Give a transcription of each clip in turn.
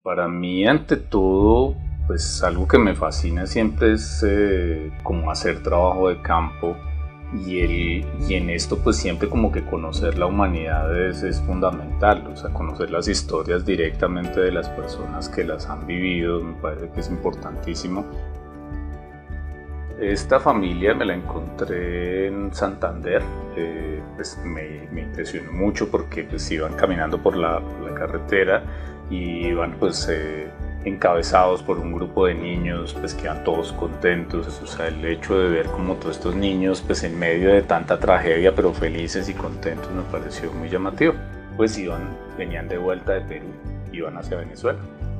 Para mí, ante todo, pues algo que me fascina siempre es como hacer trabajo de campo y en esto pues siempre como que conocer la humanidad es fundamental, o sea, conocer las historias directamente de las personas que las han vivido me parece que es importantísimo. Esta familia me la encontré en Santander, pues me impresionó mucho porque pues iban caminando por la carretera y iban pues encabezados por un grupo de niños pues que iban todos contentos, o sea, el hecho de ver como todos estos niños pues en medio de tanta tragedia pero felices y contentos me pareció muy llamativo. Pues venían de vuelta de Perú, iban hacia Venezuela.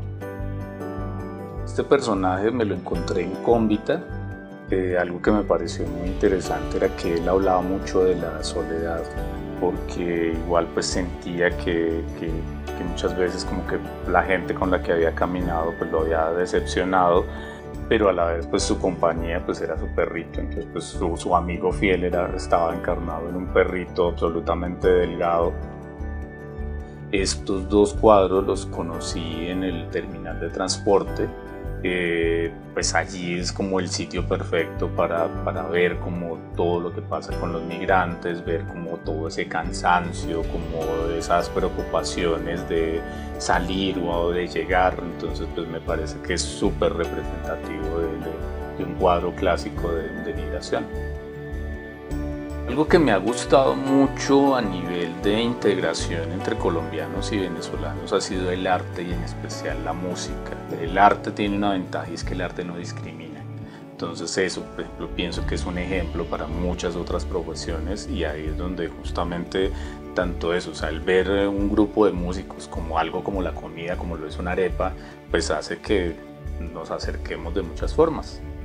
Este personaje me lo encontré en Cómbita. Algo que me pareció muy interesante era que él hablaba mucho de la soledad, porque igual pues sentía que muchas veces como que la gente con la que había caminado pues lo había decepcionado, pero a la vez pues su compañía pues era su perrito, entonces pues su amigo fiel estaba encarnado en un perrito absolutamente delgado. Estos dos cuadros los conocí en el terminal de transporte. Pues allí es como el sitio perfecto para ver como todo lo que pasa con los migrantes, ver como todo ese cansancio, como esas preocupaciones de salir o de llegar. Entonces pues me parece que es súper representativo de un cuadro clásico de migración. Algo que me ha gustado mucho a nivel de integración entre colombianos y venezolanos ha sido el arte y en especial la música. El arte tiene una ventaja y es que el arte no discrimina. Entonces eso, por ejemplo, pienso que es un ejemplo para muchas otras profesiones y ahí es donde justamente tanto eso, o sea, el ver un grupo de músicos como algo como la comida, como lo es una arepa, pues hace que nos acerquemos de muchas formas.